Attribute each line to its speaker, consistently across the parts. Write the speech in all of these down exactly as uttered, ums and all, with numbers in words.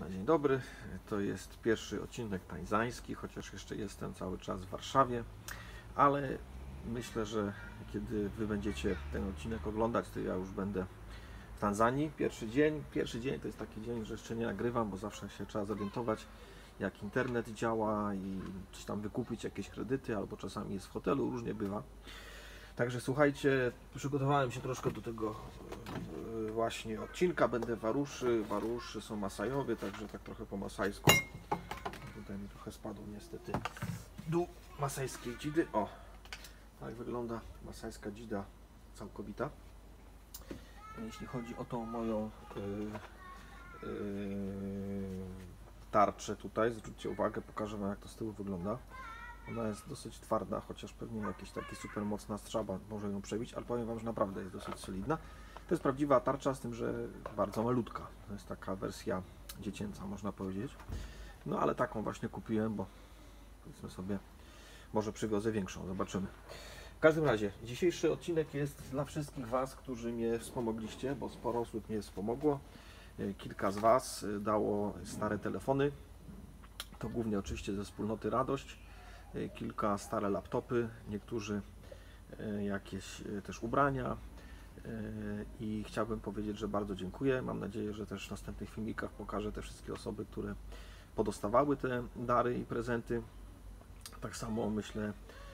Speaker 1: Dzień dobry, to jest pierwszy odcinek tańzański, chociaż jeszcze jestem cały czas w Warszawie, ale myślę, że kiedy Wy będziecie ten odcinek oglądać, to ja już będę w Tanzanii. Pierwszy dzień, pierwszy dzień to jest taki dzień, że jeszcze nie nagrywam, bo zawsze się trzeba zorientować, jak internet działa i coś tam wykupić, jakieś kredyty, albo czasami jest w hotelu, różnie bywa. Także słuchajcie, przygotowałem się troszkę do tego właśnie odcinka, będę w Aruszy, w Aruszy są Masajowie, także tak trochę po masajsku. Tutaj mi trochę spadł niestety dół masajskiej dzidy. O, tak wygląda masajska dzida całkowita. Jeśli chodzi o tą moją yy, yy, tarczę tutaj, zwróćcie uwagę, pokażę Wam, jak to z tyłu wygląda. Ona jest dosyć twarda, chociaż pewnie jakiś taki super mocna strzała może ją przebić, ale powiem Wam, że naprawdę jest dosyć solidna. To jest prawdziwa tarcza, z tym, że bardzo malutka. To jest taka wersja dziecięca, można powiedzieć. No ale taką właśnie kupiłem, bo powiedzmy sobie, może przywiozę większą, zobaczymy. W każdym razie, dzisiejszy odcinek jest dla wszystkich Was, którzy mnie wspomogliście, bo sporo osób mnie wspomogło. Kilka z Was dało stare telefony, to głównie oczywiście ze wspólnoty Radość. Kilka stare laptopy, niektórzy jakieś też ubrania i chciałbym powiedzieć, że bardzo dziękuję. Mam nadzieję, że też w następnych filmikach pokażę te wszystkie osoby, które podostawały te dary i prezenty. Tak samo myślę,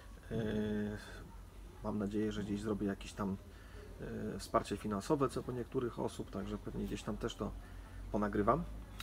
Speaker 1: mam nadzieję, że gdzieś zrobię jakieś tam wsparcie finansowe co po niektórych osób, także pewnie gdzieś tam też to ponagrywam.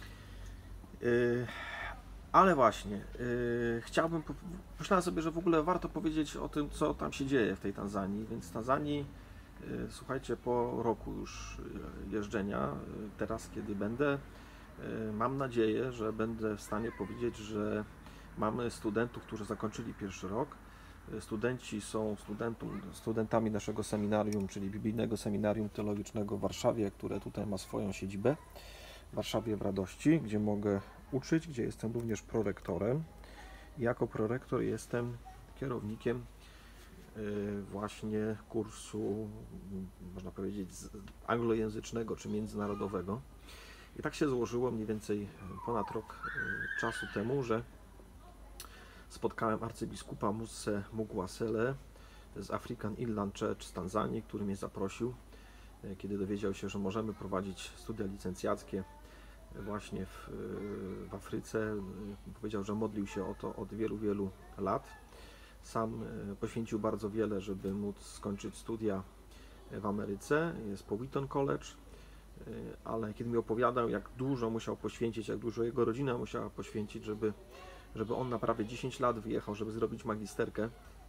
Speaker 1: Ale właśnie, yy, chciałbym, myślałem sobie, że w ogóle warto powiedzieć o tym, co tam się dzieje w tej Tanzanii, więc w Tanzanii, yy, słuchajcie, po roku już jeżdżenia, yy, teraz kiedy będę, yy, mam nadzieję, że będę w stanie powiedzieć, że mamy studentów, którzy zakończyli pierwszy rok. Yy, studenci są studentum, studentami naszego seminarium, czyli Biblijnego Seminarium Teologicznego w Warszawie, które tutaj ma swoją siedzibę w Warszawie w Radości, gdzie mogę uczyć, gdzie jestem również prorektorem. Jako prorektor jestem kierownikiem właśnie kursu, można powiedzieć, anglojęzycznego czy międzynarodowego. I tak się złożyło mniej więcej ponad rok czasu temu, że spotkałem arcybiskupa Musse Mugwasele z African Inland Church z Tanzanii, który mnie zaprosił, kiedy dowiedział się, że możemy prowadzić studia licencjackie właśnie w, w Afryce. Powiedział, że modlił się o to od wielu, wielu lat. Sam poświęcił bardzo wiele, żeby móc skończyć studia w Ameryce. Jest po Wheaton College, ale kiedy mi opowiadał, jak dużo musiał poświęcić, jak dużo jego rodzina musiała poświęcić, żeby, żeby on na prawie dziesięć lat wyjechał, żeby zrobić magisterkę,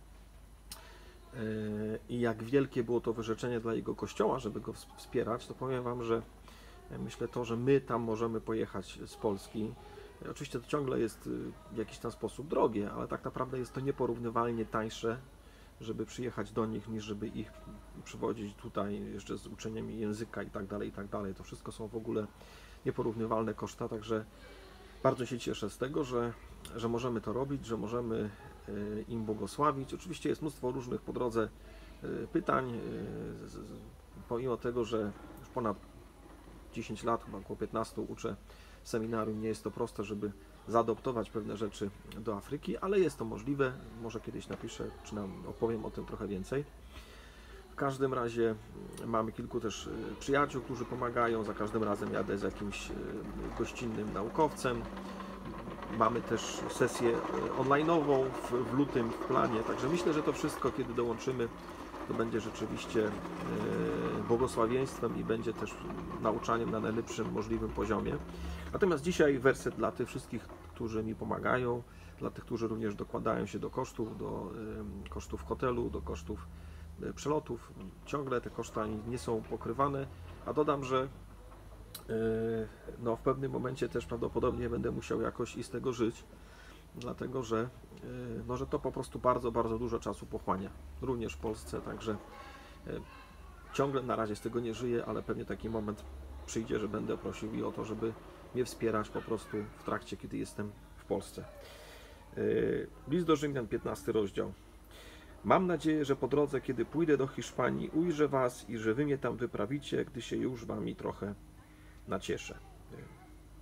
Speaker 1: i jak wielkie było to wyrzeczenie dla jego kościoła, żeby go wspierać, to powiem Wam, że myślę to, że my tam możemy pojechać z Polski. Oczywiście to ciągle jest w jakiś tam sposób drogie, ale tak naprawdę jest to nieporównywalnie tańsze, żeby przyjechać do nich, niż żeby ich przywozić tutaj jeszcze z uczeniem języka i tak dalej, i tak dalej. To wszystko są w ogóle nieporównywalne koszta, także bardzo się cieszę z tego, że, że możemy to robić, że możemy im błogosławić. Oczywiście jest mnóstwo różnych po drodze pytań, pomimo tego, że już ponad dziesięć lat, chyba około piętnaście uczę w seminarium, nie jest to proste, żeby zaadoptować pewne rzeczy do Afryki, ale jest to możliwe. Może kiedyś napiszę, czy nam opowiem o tym trochę więcej. W każdym razie mamy kilku też przyjaciół, którzy pomagają. Za każdym razem jadę z jakimś gościnnym naukowcem. Mamy też sesję online'ową w, w lutym w planie, także myślę, że to wszystko, kiedy dołączymy, to będzie rzeczywiście błogosławieństwem i będzie też nauczaniem na najlepszym możliwym poziomie. Natomiast dzisiaj werset dla tych wszystkich, którzy mi pomagają, dla tych, którzy również dokładają się do kosztów, do kosztów hotelu, do kosztów przelotów. Ciągle te koszta nie są pokrywane, a dodam, że no, w pewnym momencie też prawdopodobnie będę musiał jakoś i z tego żyć, dlatego że, no, że to po prostu bardzo, bardzo dużo czasu pochłania, również w Polsce, także ciągle na razie z tego nie żyję, ale pewnie taki moment przyjdzie, że będę prosił i o to, żeby mnie wspierać po prostu w trakcie, kiedy jestem w Polsce. List do Rzymian, piętnasty rozdział. Mam nadzieję, że po drodze, kiedy pójdę do Hiszpanii, ujrzę Was i że Wy mnie tam wyprawicie, gdy się już Wami trochę nacieszę.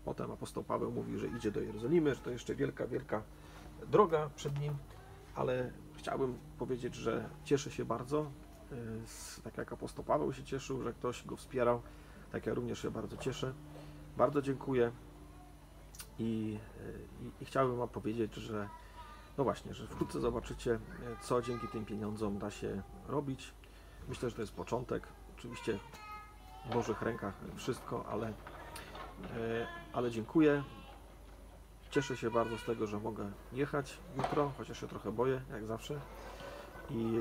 Speaker 1: Potem apostoł Paweł mówi, że idzie do Jerozolimy, że to jeszcze wielka, wielka droga przed nim, ale chciałbym powiedzieć, że cieszę się bardzo, tak jak apostoł Paweł się cieszył, że ktoś go wspierał, tak ja również się bardzo cieszę. Bardzo dziękuję i, i, i chciałbym Wam powiedzieć, że no właśnie, że wkrótce zobaczycie, co dzięki tym pieniądzom da się robić. Myślę, że to jest początek. Oczywiście w Bożych rękach wszystko, ale, ale dziękuję. Cieszę się bardzo z tego, że mogę jechać jutro, chociaż się trochę boję, jak zawsze. I,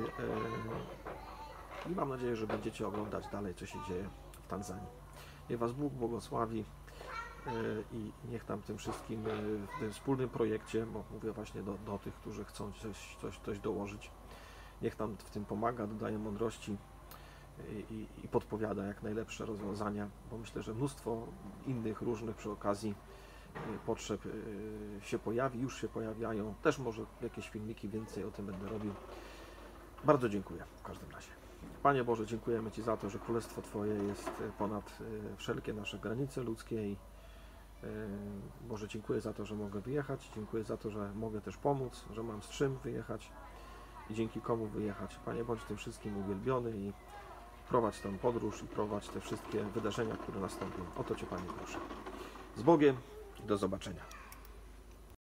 Speaker 1: i mam nadzieję, że będziecie oglądać dalej, co się dzieje w Tanzanii. Niech Was Bóg błogosławi i niech tam tym wszystkim w tym wspólnym projekcie, bo mówię właśnie do, do tych, którzy chcą coś, coś, coś dołożyć, niech tam w tym pomaga, dodaje mądrości i, i, i podpowiada jak najlepsze rozwiązania, bo myślę, że mnóstwo innych różnych przy okazji potrzeb się pojawi, już się pojawiają. Też może jakieś filmiki więcej o tym będę robił. Bardzo dziękuję w każdym razie. Panie Boże, dziękujemy Ci za to, że Królestwo Twoje jest ponad wszelkie nasze granice ludzkie i Boże, dziękuję za to, że mogę wyjechać, dziękuję za to, że mogę też pomóc, że mam z czym wyjechać i dzięki komu wyjechać. Panie, bądź tym wszystkim uwielbiony i prowadź tę podróż i prowadź te wszystkie wydarzenia, które nastąpią. O to Cię, Panie, proszę. Z Bogiem i do zobaczenia.